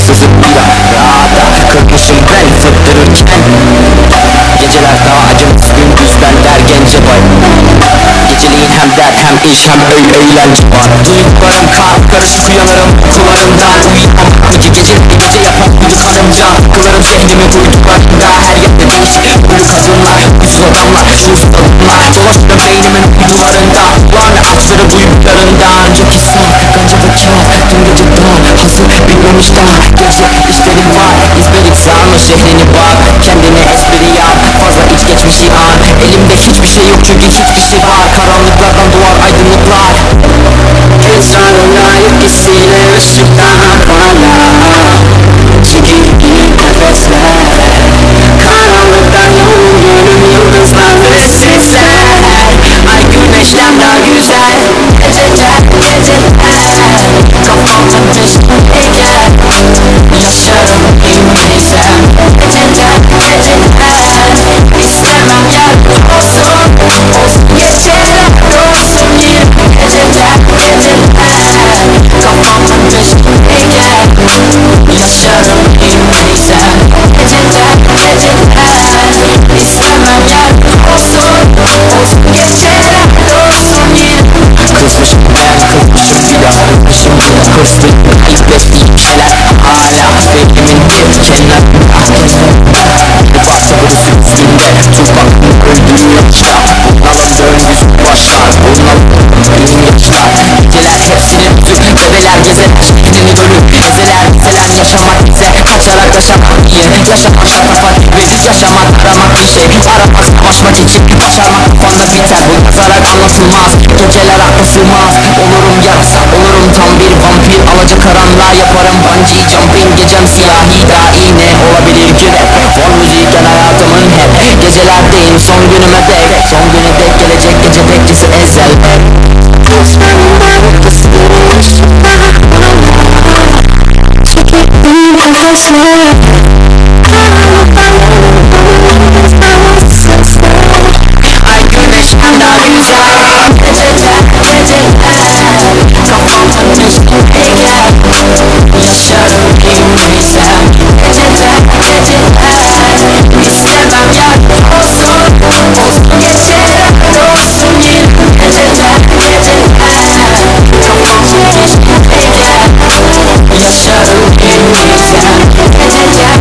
Sızıp bir arada 40 yaşım ben fıttırırken, geceler daha acımasız gündüzden der gence bay. Geceliğin hem dert hem iş hem eğlence var. Duygularım kalp karışık uyanırım uykularımdan. Uyumam gece gece yapan uyukarımca. Kılarım şehrimi uydularında, her yerde değişik ölü kadınlar, uysuz adamlar, şuursuz adımlar. Dolaşırım beynimin uydularında, kulağını açları duygularından. Çok insan, kanca ve kağıt, dün gece daha hazır bitmemiş daha. Gece işlerim var, ezberik sarma şehrini bak. Kendine espri yap, fazla iç geçmişi an. Elimde hiçbir şey yok çünkü hiç kişi var. Karanlıklardan doğar aydınlıklar. Etrafına etkisiyle ışıktan parlar. Çekil nefesler. Karanlıktan yolun yıldızlar ve sesler. Ay güneşten daha güzel. Geceler kafamda peşindeyken yaşarım kimseysem. Geceler istemem yardım olsun. Olsun geceler olsun yine. Geceler kafamda peşindeyken yaşarım kimseysem. Geceler istemem yardım olsun. Olsun geceler olsun yine. Kızmışım ben, kızmışım bir daha kızmışım. Hırslı kalp besleyip şeyler hala beynimin bir kenarında. Bir parça hırsı üstünde tufaklı öldüğüm yaşta. Bunalım döngüsü başlar, bunalım yaşlar. Geceler hepsini tut, bebeler gezer şeklini dönüp. Gezeler yaşamak bize kaçarak yaşamak iyi. Yaşamak şatafa gibi, yaşamak aramak bir şey. Aramak savaşmak için, başarmak kafanda biter. Bu yazarak anlatılmaz, geceler aklı sığmaz. Olurum yarasa, olurum tam bir vampir. Alacakaranlığa yaparım bungee jumping. Gecem siyahi dahi ne olabilir ki rap. Fon müzikken hayatımın hep. Gecelerdeyim son günüme dek. Son güne dek gelecek gece bekçisi Ezhel. Gözlerimden kısmı ışıklar bana. Çekip bir nefesler. Karanlıktan yıldızlar sesler. Ay güneşten daha güzel. Geceler kafamda peşindeyken yaşarım kimseysem. Geceler istemem yardım olsun. Olsun geceler olsun yine. Geceler kafamda peşindeyken yaşarım kimseysem. Geceler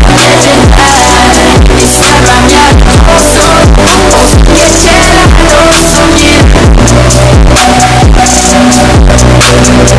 istemem yardım olsun. Olsun geceler olsun yine.